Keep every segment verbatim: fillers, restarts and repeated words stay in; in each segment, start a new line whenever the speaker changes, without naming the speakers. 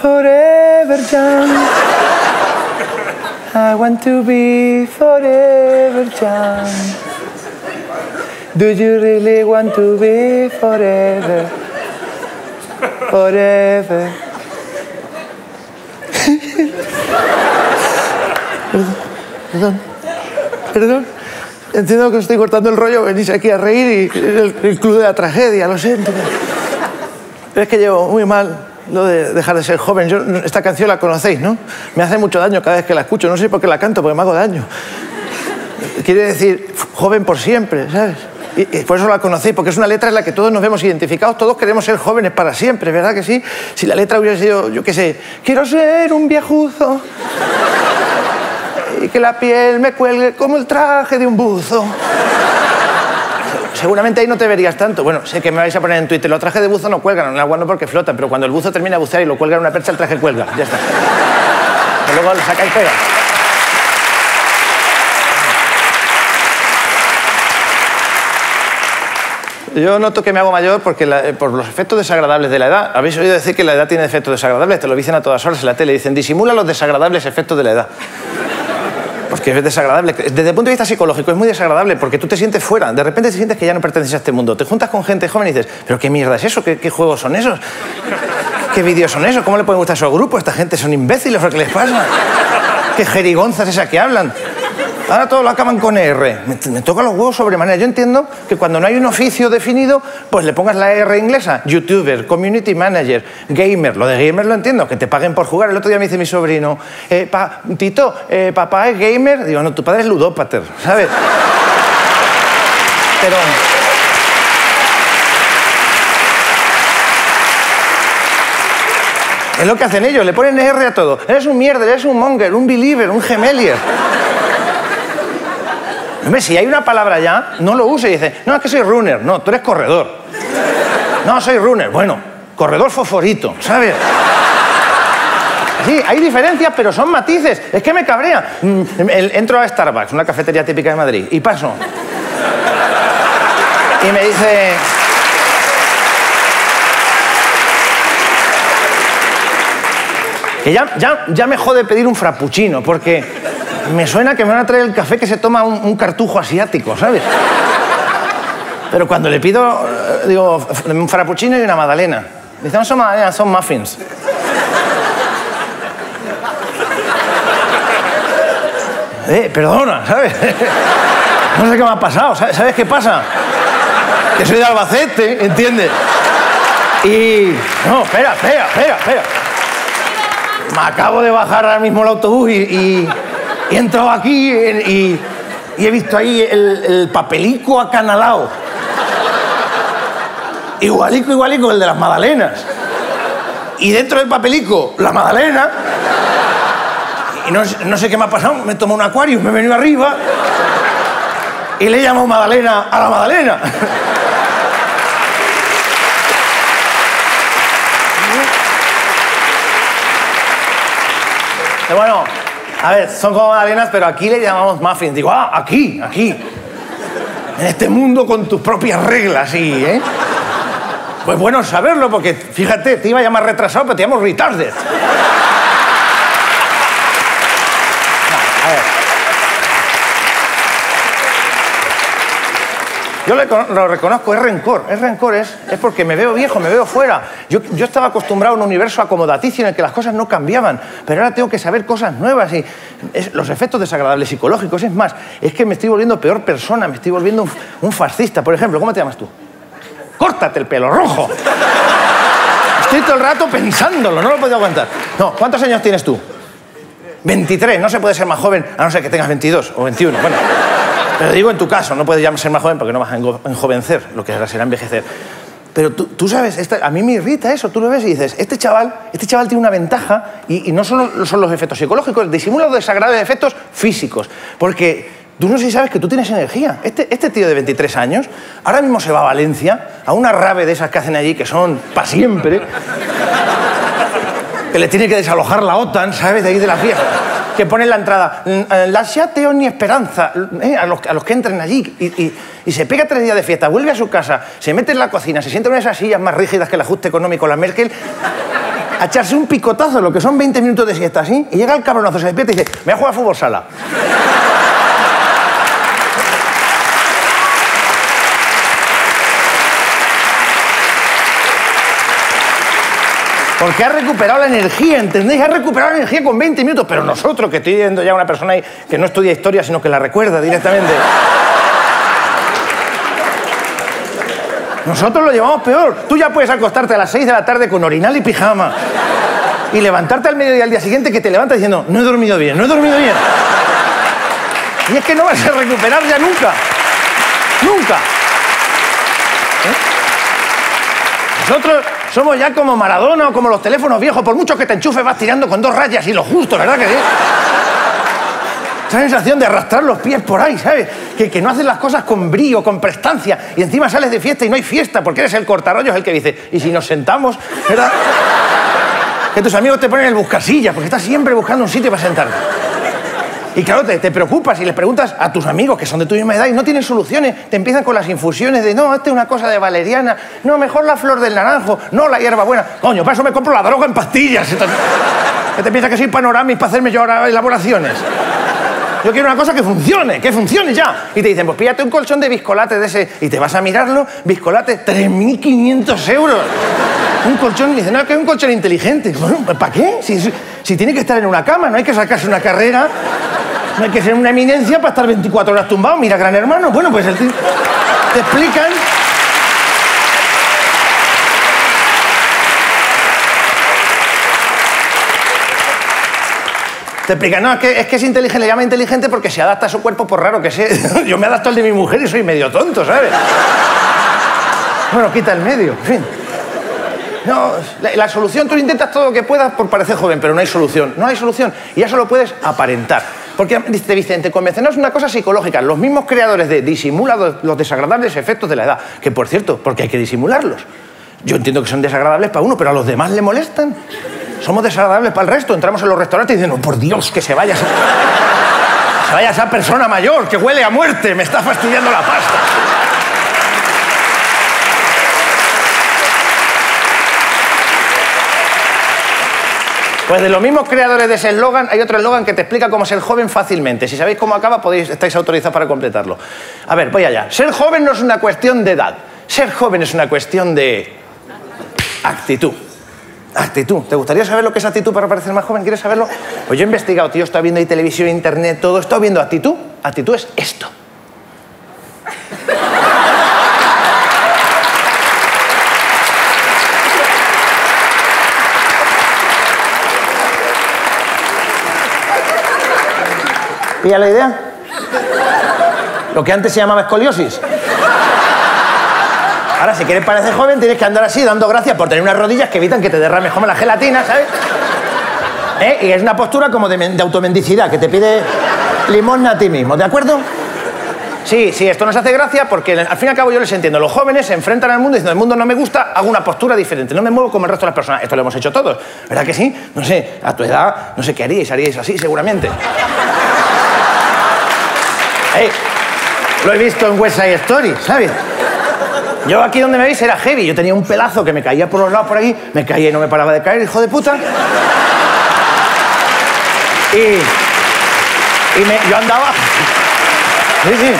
forever young. I want to be forever young. Do you really want to be forever? Forever. Perdón, perdón, perdón. Entiendo que os estoy cortando el rollo, venís aquí a reír y el, el club de la tragedia, lo siento. Pero es que llevo muy mal lo de dejar de ser joven. Yo, esta canción la conocéis, ¿no? Me hace mucho daño cada vez que la escucho. No sé por qué la canto, porque me hago daño. Quiere decir joven por siempre, ¿sabes? Y, y por eso la conocéis, porque es una letra en la que todos nos vemos identificados. Todos queremos ser jóvenes para siempre, ¿verdad que sí? Si la letra hubiera sido, yo qué sé, quiero ser un viejuzo y que la piel me cuelgue como el traje de un buzo. Seguramente ahí no te verías tanto. Bueno, sé que me vais a poner en Twitter, los trajes de buzo no cuelgan, en el agua no porque flotan, pero cuando el buzo termina de bucear y lo cuelga en una percha, el traje cuelga. Ya está. Y luego lo sacáis pega. Yo noto que me hago mayor porque la, por los efectos desagradables de la edad. ¿Habéis oído decir que la edad tiene efectos desagradables? Te lo dicen a todas horas en la tele. Dicen, disimula los desagradables efectos de la edad. Porque es desagradable. Desde el punto de vista psicológico es muy desagradable porque tú te sientes fuera. De repente te sientes que ya no perteneces a este mundo. Te juntas con gente joven y dices, ¿pero qué mierda es eso? ¿Qué, qué juegos son esos? ¿Qué vídeos son esos? ¿Cómo le pueden gustar a su grupo? Esta gente son imbéciles, ¿o qué les pasa? ¿Qué jerigonzas esas que hablan? Ahora todo lo acaban con R. Me, me toca los huevos sobremanera. Yo entiendo que cuando no hay un oficio definido, pues le pongas la R inglesa. YouTuber, community manager, gamer. Lo de gamer lo entiendo, que te paguen por jugar. El otro día me dice mi sobrino, eh, pa, Tito, eh, papá es gamer. Digo, no, tu padre es ludópater, ¿sabes? Pero... es lo que hacen ellos, le ponen R a todo. Eres un mierder, eres un monger, un believer, un gemelier. Hombre, si hay una palabra ya, no lo use y dice, no, es que soy runner. No, tú eres corredor. No, soy runner. Bueno, corredor fosforito, ¿sabes? Sí, hay diferencias, pero son matices. Es que me cabrea. Entro a Starbucks, una cafetería típica de Madrid, y paso. Y me dice... que ya, ya, ya me jode pedir un frappuccino, porque me suena que me van a traer el café que se toma un, un cartujo asiático, ¿sabes? Pero cuando le pido, digo, un frappuccino y una magdalena. Dice, no son magdalenas, son muffins. Eh, perdona, ¿sabes? No sé qué me ha pasado, ¿sabes qué pasa? Que soy de Albacete, ¿entiendes? Y... no, espera, espera, espera, espera. Me acabo de bajar ahora mismo el autobús y, y, y he entrado aquí y, y he visto ahí el, el papelico acanalado. Igualico, igualico, el de las magdalenas. Y dentro del papelico, la magdalena. Y no, no sé qué me ha pasado, me tomo un acuario, me he venido arriba y le llamo magdalena a la magdalena. Bueno, a ver, son como magdalenas, pero aquí le llamamos muffins. Digo, ah, aquí, aquí. En este mundo con tus propias reglas, sí, ¿eh? Pues bueno saberlo, porque fíjate, te iba a llamar retrasado, pero te llamo retarded. A ver. Yo lo reconozco, es rencor. Es rencor, es, es porque me veo viejo, me veo fuera. Yo, yo estaba acostumbrado a un universo acomodaticio en el que las cosas no cambiaban, pero ahora tengo que saber cosas nuevas y es, los efectos desagradables psicológicos. Es más, es que me estoy volviendo peor persona, me estoy volviendo un, un fascista. Por ejemplo, ¿cómo te llamas tú? Córtate el pelo rojo. Estoy todo el rato pensándolo, no lo puedo aguantar. No, ¿cuántos años tienes tú? veintitrés, no se puede ser más joven, a no ser que tengas veintidós o veintiuno. Bueno, pero digo en tu caso, no puedes ya ser más joven porque no vas a enjovencer, lo que ahora será envejecer. Pero tú, tú sabes, esta, a mí me irrita eso, tú lo ves y dices, este chaval, este chaval tiene una ventaja y, y no solo son los efectos psicológicos, disimula los desagradables efectos físicos, porque tú no sé si sabes que tú tienes energía. Este, este tío de veintitrés años ahora mismo se va a Valencia, a una rave de esas que hacen allí, que son para siempre, que le tiene que desalojar la OTAN, ¿sabes? De ahí de la fiesta. Que pone en la entrada, la Siate ni esperanza, ¿eh? a, los, a los que entren allí. Y, y, y se pega tres días de fiesta, vuelve a su casa, se mete en la cocina, se sienta en una de esas sillas más rígidas que el ajuste económico, la Merkel, a echarse un picotazo, lo que son veinte minutos de siesta así, y llega el cabronazo, se despierta y dice, me voy a jugar a fútbol sala. Porque ha recuperado la energía, ¿entendéis? Ha recuperado la energía con veinte minutos, pero nosotros, que estoy viendo ya una persona ahí que no estudia historia, sino que la recuerda directamente. Nosotros lo llevamos peor. Tú ya puedes acostarte a las seis de la tarde con orinal y pijama y levantarte al mediodía al día siguiente que te levantas diciendo, no he dormido bien, no he dormido bien. Y es que no vas a recuperar ya nunca. Nunca. ¿Eh? Nosotros somos ya como Maradona o como los teléfonos viejos. Por mucho que te enchufes vas tirando con dos rayas y lo justo, ¿verdad que sí? Esa sensación de arrastrar los pies por ahí, ¿sabes? Que, que no haces las cosas con brío, con prestancia, y encima sales de fiesta y no hay fiesta porque eres el cortarollos el que dice, ¿y si nos sentamos? ¿Verdad? Que tus amigos te ponen el buscasillas porque estás siempre buscando un sitio para sentarte. Y claro, te, te preocupas y les preguntas a tus amigos que son de tu misma edad y no tienen soluciones. Te empiezan con las infusiones de, no, esta es una cosa de valeriana, no, mejor la flor del naranjo, no, la hierbabuena. Coño, para eso me compro la droga en pastillas. Que te piensas que soy Panoramis para hacerme yo ahora elaboraciones. Yo quiero una cosa que funcione, que funcione ya. Y te dicen, pues píllate un colchón de Viscolate de ese. Y te vas a mirarlo, Viscolate, tres mil quinientos euros. Un colchón, y dicen, no, que es un colchón inteligente. Bueno, ¿para qué? Si, si, si tiene que estar en una cama, no hay que sacarse una carrera. No hay que ser una eminencia para estar veinticuatro horas tumbado. Mira, Gran Hermano. Bueno, pues el tío, te explican. Te explican, no, es que, es que es inteligente, le llama inteligente porque se adapta a su cuerpo por raro que sea. Yo me adapto al de mi mujer y soy medio tonto, ¿sabes? Bueno, quita el medio, en fin. No, la, la solución, tú intentas todo lo que puedas por parecer joven, pero no hay solución. No hay solución. Y ya solo puedes aparentar. Porque, dice Vicente, convencional es una cosa psicológica. Los mismos creadores de disimula los desagradables efectos de la edad. Que, por cierto, porque hay que disimularlos. Yo entiendo que son desagradables para uno, pero a los demás le molestan. Somos desagradables para el resto. Entramos en los restaurantes y dicen, no, por Dios, que se vaya esa... se vaya esa persona mayor, que huele a muerte, me está fastidiando la pasta. Pues de los mismos creadores de ese eslogan, hay otro eslogan que te explica cómo ser joven fácilmente. Si sabéis cómo acaba, podéis, estáis autorizados para completarlo. A ver, voy allá. Ser joven no es una cuestión de edad. Ser joven es una cuestión de actitud. Actitud. ¿Te gustaría saber lo que es actitud para parecer más joven? ¿Quieres saberlo? Pues yo he investigado, tío, he estado viendo ahí televisión, internet, todo. He estado viendo actitud. Actitud es esto. ¿Pilla la idea? Lo que antes se llamaba escoliosis. Ahora, si quieres parecer joven, tienes que andar así, dando gracias por tener unas rodillas que evitan que te derrames como la gelatina, ¿sabes? ¿Eh? Y es una postura como de, de automendicidad, que te pide limosna a ti mismo, ¿de acuerdo? Sí, sí, esto nos hace gracia porque al fin y al cabo yo les entiendo. Los jóvenes se enfrentan al mundo diciendo, el mundo no me gusta, hago una postura diferente, no me muevo como el resto de las personas. Esto lo hemos hecho todos, ¿verdad que sí? No sé, a tu edad, no sé qué haríais, haríais así, seguramente. Hey, lo he visto en West Side Story, ¿sabes? Yo aquí donde me veis era heavy. Yo tenía un pelazo que me caía por los lados por aquí, me caía y no me paraba de caer, hijo de puta. Y, y me, yo andaba... Sí, sí.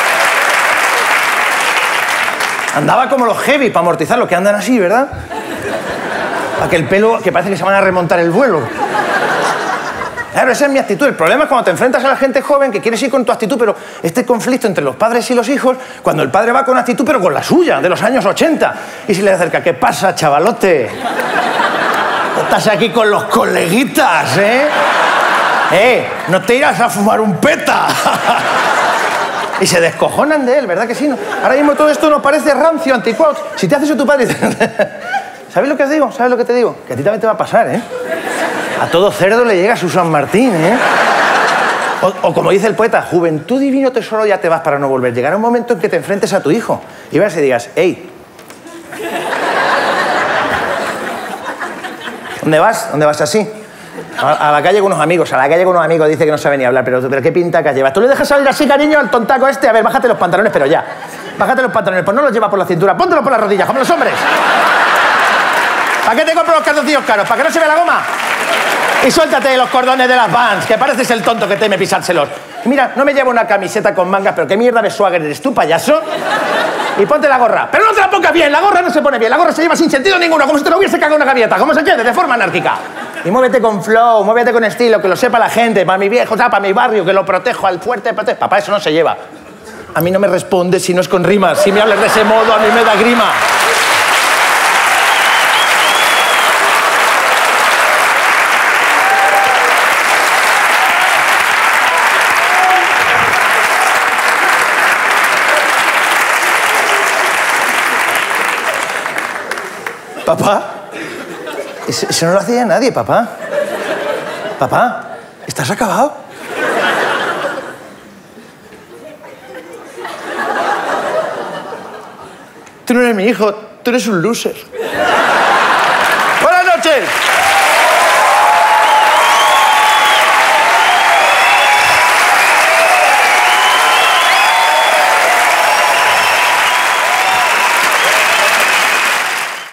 Andaba como los heavy para amortizar los que andan así, ¿verdad? Para que el pelo, que parece que se van a remontar el vuelo. Claro, esa es mi actitud. El problema es cuando te enfrentas a la gente joven que quieres ir con tu actitud, pero este conflicto entre los padres y los hijos, cuando el padre va con actitud, pero con la suya, de los años ochenta, y se le acerca, ¿qué pasa, chavalote? Estás aquí con los coleguitas, ¿eh? ¿Eh? No te irás a fumar un peta. Y se descojonan de él, ¿verdad que sí? ¿No? Ahora mismo todo esto nos parece rancio, anticuado. Si te haces eso tu padre... ¿Sabes lo que os digo? ¿Sabes lo que te digo? Que a ti también te va a pasar, ¿eh? A todo cerdo le llega su San Martín, ¿eh? O, o como dice el poeta, juventud divino tesoro, ya te vas para no volver. Llegará un momento en que te enfrentes a tu hijo y vas y digas, hey, ¿dónde vas? ¿Dónde vas así? A, a la calle con unos amigos, a la calle con unos amigos, dice que no sabe ni hablar, pero, pero ¿qué pinta que llevas? ¿Tú le dejas salir así, cariño, al tontaco este? A ver, bájate los pantalones, pero ya. Bájate los pantalones, pues no los lleva por la cintura, póntelo por las rodillas, como los hombres. ¿Para qué te compro los calzoncillos caros? ¿Para que no se vea la goma? Y suéltate los cordones de las Vans, que pareces el tonto que teme pisárselos. Y mira, no me llevo una camiseta con mangas, pero qué mierda de swagger eres tú, payaso. Y ponte la gorra. Pero no te la pongas bien, la gorra no se pone bien, la gorra se lleva sin sentido ninguno, como si te lo hubiese cagado una gaviota, como se quede, de forma anárquica. Y muévete con flow, muévete con estilo, que lo sepa la gente, para mi viejo, para mi barrio, que lo protejo, al fuerte, protejo. Papá, eso no se lleva. A mí no me responde si no es con rimas. Si me hablas de ese modo, a mí me da grima. Papá, eso, eso no lo hacía nadie, papá. Papá, ¿estás acabado? Tú no eres mi hijo, tú eres un loser.